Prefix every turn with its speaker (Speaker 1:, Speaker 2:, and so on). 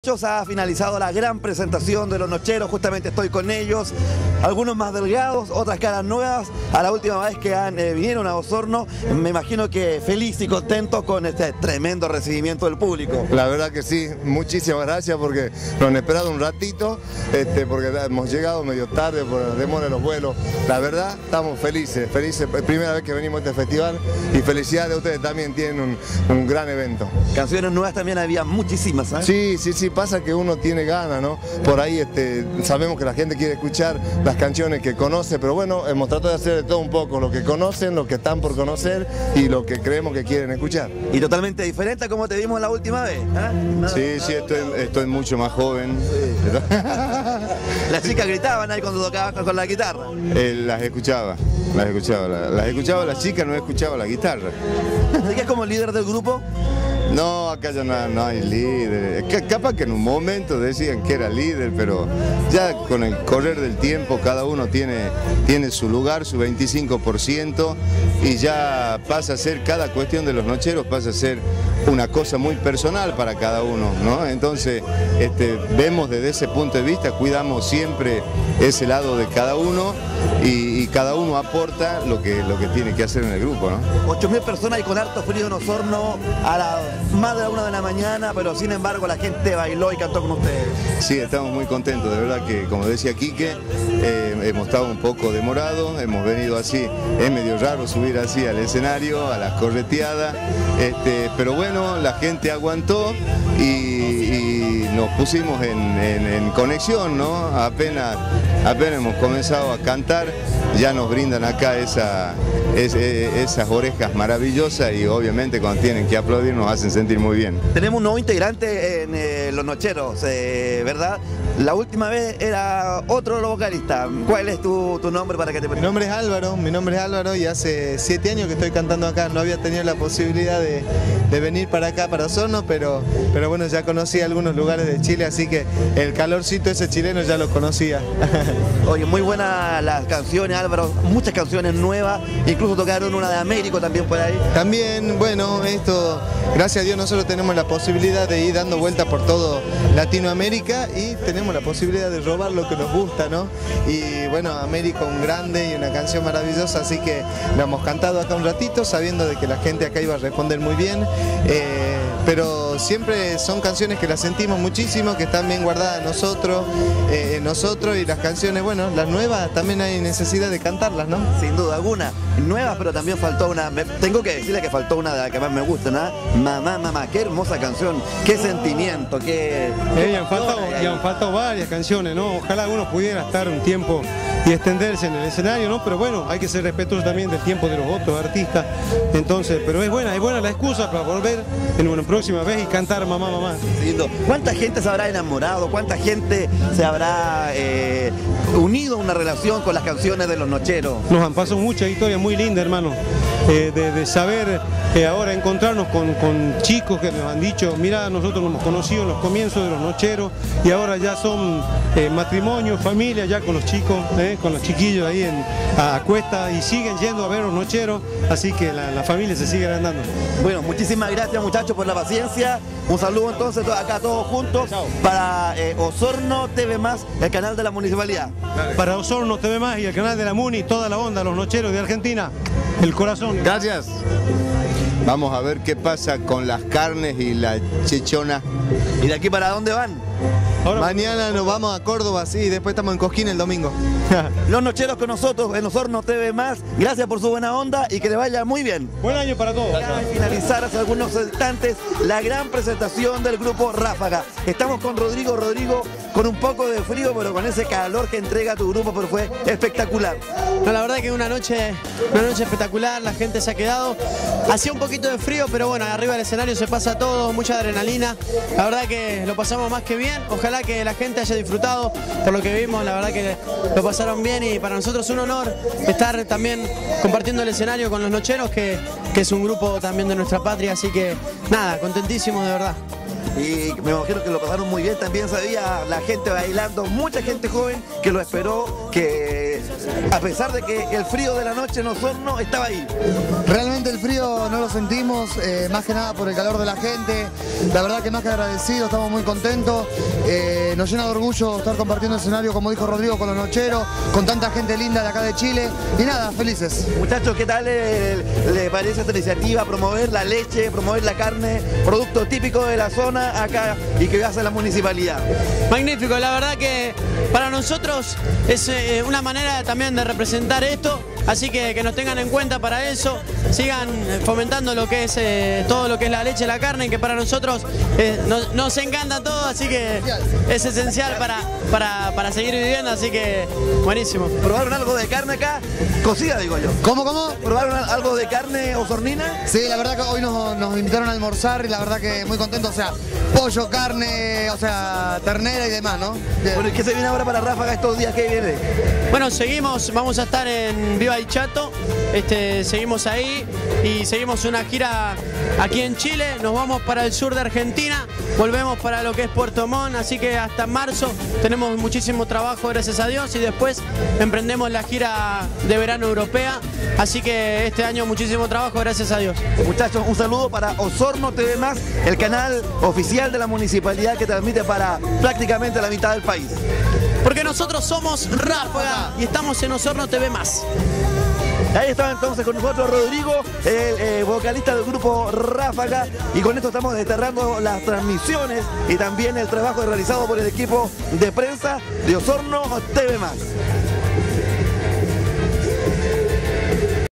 Speaker 1: Ha finalizado la gran presentación de los nocheros, justamente estoy con ellos, algunos más delgados, otras caras nuevas. A la última vez que vinieron a Osorno, me imagino que feliz y contento con este tremendo recibimiento del público.
Speaker 2: La verdad que sí, muchísimas gracias porque nos han esperado un ratito, porque hemos llegado medio tarde por la demora de los vuelos. La verdad, estamos felices, primera vez que venimos a este festival y felicidades, ustedes también tienen un gran evento.
Speaker 1: Canciones nuevas también había muchísimas, ¿sabes?
Speaker 2: Sí, pasa que uno tiene ganas, ¿no? Por ahí sabemos que la gente quiere escuchar las canciones que conoce, pero bueno, hemos tratado de hacer de todo un poco, lo que conocen, lo que están por conocer y lo que creemos que quieren escuchar.
Speaker 1: Y totalmente diferente a como te vimos la última vez, ¿eh?
Speaker 2: Sí, estoy mucho más joven. Sí.
Speaker 1: Las chicas gritaban ahí cuando tocaban con la guitarra.
Speaker 2: Las escuchaba las chicas, no escuchaba la guitarra.
Speaker 1: ¿Así que es como líder del grupo?
Speaker 2: No, acá ya no hay líder. Capaz que en un momento decían que era líder, pero ya con el correr del tiempo cada uno tiene su lugar, su 25%, y ya pasa a ser, cada cuestión de los nocheros pasa a ser una cosa muy personal para cada uno, ¿no? Entonces vemos desde ese punto de vista, cuidamos siempre ese lado de cada uno y cada uno aporta lo que tiene que hacer en el grupo, ¿no? 8.000
Speaker 1: personas y con harto frío en Osorno a más de la 1 de la mañana, pero sin embargo la gente bailó y cantó con ustedes.
Speaker 2: Sí, estamos muy contentos, de verdad que, como decía Quique, hemos estado un poco demorados, hemos venido así, es medio raro subir así al escenario, a las correteadas, pero bueno, la gente aguantó y nos pusimos en conexión, ¿no? Apenas hemos comenzado a cantar, ya nos brindan acá esas orejas maravillosas y obviamente cuando tienen que aplaudir nos hacen sentir muy bien.
Speaker 1: Tenemos un nuevo integrante en Los Nocheros, ¿verdad? La última vez era otro vocalista. ¿Cuál es tu nombre para que te presentes?
Speaker 3: Mi nombre es Álvaro y hace 7 años que estoy cantando acá. No había tenido la posibilidad de venir para acá, para Osorno, pero bueno, ya conocí algunos lugares de Chile, así que el calorcito ese chileno ya lo conocía.
Speaker 1: Oye, muy buenas las canciones, Álvaro, muchas canciones nuevas, incluso tocaron una de Américo también por ahí.
Speaker 3: También, bueno, esto, gracias a Dios nosotros tenemos la posibilidad de ir dando vueltas por todo Latinoamérica y tenemos la posibilidad de robar lo que nos gusta, ¿no? Y bueno, Américo un grande y una canción maravillosa, así que la hemos cantado acá un ratito sabiendo de que la gente acá iba a responder muy bien, pero siempre son canciones que las sentimos muchísimo, que están bien guardadas en nosotros y las canciones, bueno, las nuevas también hay necesidad de cantarlas, ¿no?
Speaker 1: Sin duda alguna, nuevas, pero también faltó una, tengo que decirle que faltó una de las que más me gusta, ¿no? Mamá, qué hermosa canción, qué sentimiento, qué...
Speaker 4: Y han faltado varias canciones, ¿no? Ojalá uno pudiera estar un tiempo y extenderse en el escenario, ¿no? Pero bueno, hay que ser respetuosos también del tiempo de los otros artistas. Entonces, pero es buena la excusa para volver en una próxima vez y cantar Mamá.
Speaker 1: ¿Cuánta gente se habrá enamorado? ¿Cuánta gente se habrá unido a una relación con las canciones de Los Nocheros?
Speaker 4: Nos han pasado muchas historias muy lindas, hermano, de saber ahora encontrarnos con chicos que nos han dicho, mira, nosotros nos hemos conocido en los comienzos de Los Nocheros y ahora ya son matrimonio, familia, ya con los chicos, con los chiquillos ahí a cuesta y siguen yendo a ver Los Nocheros, así que la familia se sigue agrandando.
Speaker 1: Bueno, muchísimas gracias muchachos por la paciencia, un saludo entonces acá todos juntos. Chao. Para Osorno TV+, el canal de la municipalidad.
Speaker 4: Dale. Para Osorno TV+, y el canal de la Muni, toda la onda, Los Nocheros de Argentina, el corazón.
Speaker 2: Gracias. Vamos a ver qué pasa con las carnes y la chichona.
Speaker 1: ¿Y de aquí para dónde van?
Speaker 3: Ahora, mañana nos vamos a Córdoba, sí, y después estamos en Cosquín el domingo.
Speaker 1: Los Nocheros con nosotros en Osorno TV+, gracias por su buena onda y que le vaya muy bien.
Speaker 4: Buen año para todos.
Speaker 1: Acaba de finalizar hace algunos instantes la gran presentación del grupo Ráfaga. Estamos con Rodrigo, con un poco de frío, pero con ese calor que entrega tu grupo, pero fue espectacular.
Speaker 5: No, la verdad que una noche espectacular, la gente se ha quedado. Hacía un poquito de frío, pero bueno, arriba del escenario se pasa todo, mucha adrenalina. La verdad que lo pasamos más que bien. Ojalá que la gente haya disfrutado por lo que vimos, la verdad que lo pasaron bien y para nosotros es un honor estar también compartiendo el escenario con Los Nocheros, que es un grupo también de nuestra patria, así que nada, contentísimos de verdad.
Speaker 1: Y me imagino que lo pasaron muy bien, también sabía la gente bailando, mucha gente joven que lo esperó, que a pesar de que el frío de la noche en Osorno estaba ahí.
Speaker 6: Realmente el frío no lo sentimos, más que nada por el calor de la gente. La verdad que más que agradecido, estamos muy contentos. Nos llena de orgullo estar compartiendo escenario, como dijo Rodrigo, con los nocheros, con tanta gente linda de acá de Chile. Y nada, felices.
Speaker 1: Muchachos, ¿qué tal le parece esta iniciativa? Promover la leche, promover la carne, producto típico de la zona acá y que hace la municipalidad.
Speaker 5: Magnífico, la verdad que para nosotros es una manera también de representar esto, así que nos tengan en cuenta para eso, sigan fomentando lo que es todo lo que es la leche y la carne, que para nosotros nos encanta todo, así que es esencial para seguir viviendo, así que buenísimo.
Speaker 1: ¿Probaron algo de carne acá? Cocida, digo yo.
Speaker 6: ¿Cómo?
Speaker 1: ¿Probaron algo de carne osornina?
Speaker 6: Sí, la verdad que hoy nos invitaron a almorzar y la verdad que muy contentos, o sea, pollo, carne, o sea, ternera y demás, ¿no? Bien.
Speaker 1: Bueno, ¿y qué se viene ahora para Ráfaga estos días que viene?
Speaker 5: Bueno, vamos a estar en Viva el Chato, seguimos ahí y seguimos una gira aquí en Chile, nos vamos para el sur de Argentina, volvemos para lo que es Puerto Montt, así que hasta marzo tenemos muchísimo trabajo, gracias a Dios, y después emprendemos la gira de verano europea, así que este año muchísimo trabajo, gracias a Dios.
Speaker 1: Muchachos, un saludo para Osorno TV+, el canal oficial de la municipalidad que transmite para prácticamente la mitad del país.
Speaker 5: Porque nosotros somos Ráfaga y estamos en Osorno TV+.
Speaker 1: Ahí estaba entonces con nosotros Rodrigo, el vocalista del grupo Ráfaga, y con esto estamos desterrando las transmisiones y también el trabajo realizado por el equipo de prensa de Osorno TV+.